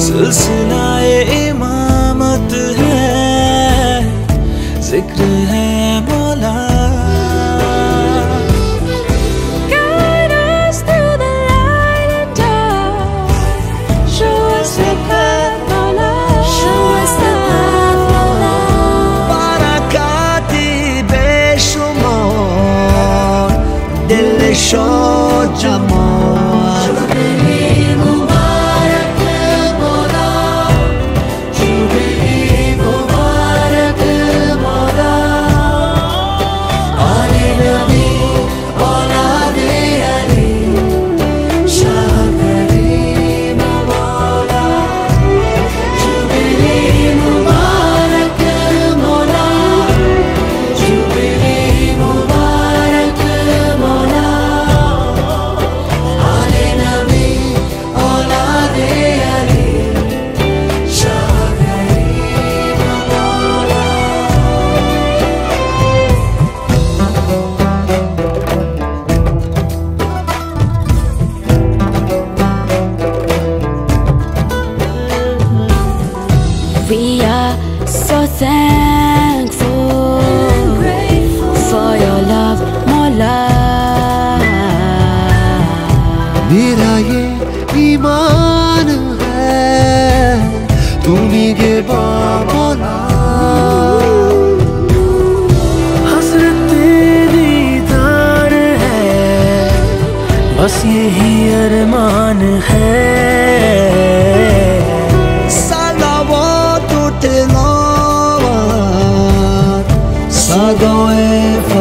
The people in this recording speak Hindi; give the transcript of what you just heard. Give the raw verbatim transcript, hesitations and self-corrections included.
सिलसिलाए इमामत है, जिक्र है मौला। Guide us through the light and dark. Show us the path, Mawla. Show us the path, Mawla. Barakati beshumar, dil sho jamal. We are so thankful for your love, Mawla. मेरा ये ईमान है तुम्ही के मौला। हसरत दीदार है, बस यही अरमान है। Sadoe